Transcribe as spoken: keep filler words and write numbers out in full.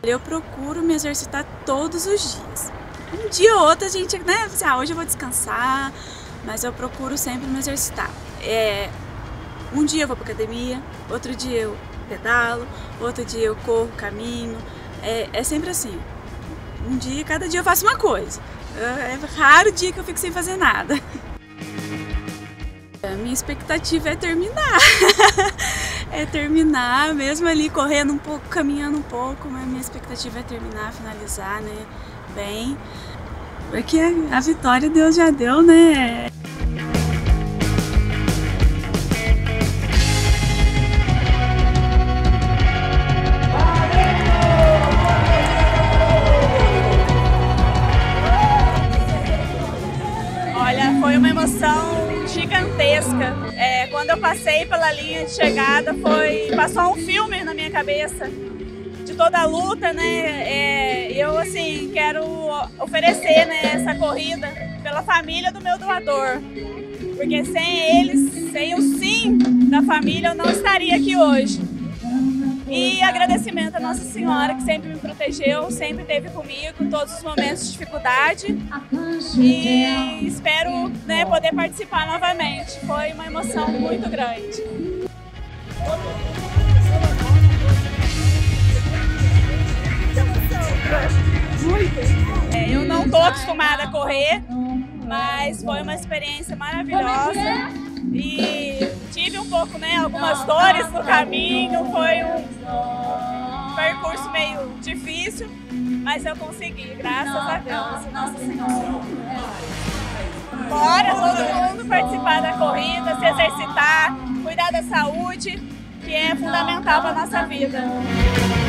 Eu procuro me exercitar todos os dias. Um dia ou outro a gente, né, assim, ah, hoje eu vou descansar, mas eu procuro sempre me exercitar. É, um dia eu vou para academia, outro dia eu pedalo, outro dia eu corro, caminho. É, é sempre assim. Um dia, cada dia eu faço uma coisa. É raro o dia que eu fico sem fazer nada. A minha expectativa é terminar. É terminar, mesmo ali correndo um pouco, caminhando um pouco, mas a minha expectativa é terminar, finalizar, né, bem. Porque a vitória Deus já deu, né? Olha, foi uma emoção gigantesca. É, quando eu passei pela linha de chegada, foi, passou um filme na minha cabeça de toda a luta, né? É, eu, assim, quero oferecer, né, essa corrida pela família do meu doador, porque sem eles, sem o sim da família, eu não estaria aqui hoje. E agradecimento à Nossa Senhora, que sempre me protegeu, sempre esteve comigo em todos os momentos de dificuldade. E espero, né, poder participar novamente. Foi uma emoção muito grande. É, eu não estou acostumada a correr, mas foi uma experiência maravilhosa. E tive um pouco, né, algumas dores no caminho, foi um percurso meio difícil, mas eu consegui, graças a Deus, Nossa Senhora. Bora todo mundo participar da corrida, se exercitar, cuidar da saúde, que é fundamental para a nossa vida.